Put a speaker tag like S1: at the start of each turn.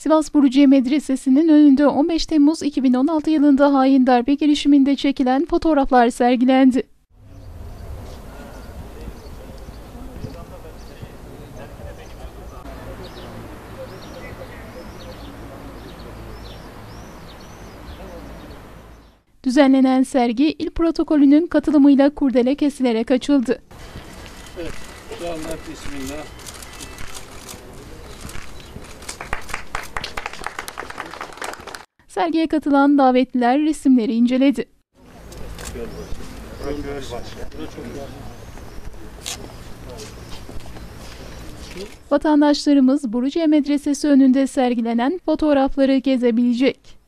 S1: Sivas Buruciye Medresesi'nin önünde 15 Temmuz 2016 yılında hain darbe girişiminde çekilen fotoğraflar sergilendi. Düzenlenen sergi il protokolünün katılımıyla kurdele kesilerek açıldı.
S2: Evet, şu anda bismillah.
S1: Sergiye katılan davetliler resimleri inceledi. Vatandaşlarımız Buruciye Medresesi önünde sergilenen fotoğrafları gezebilecek.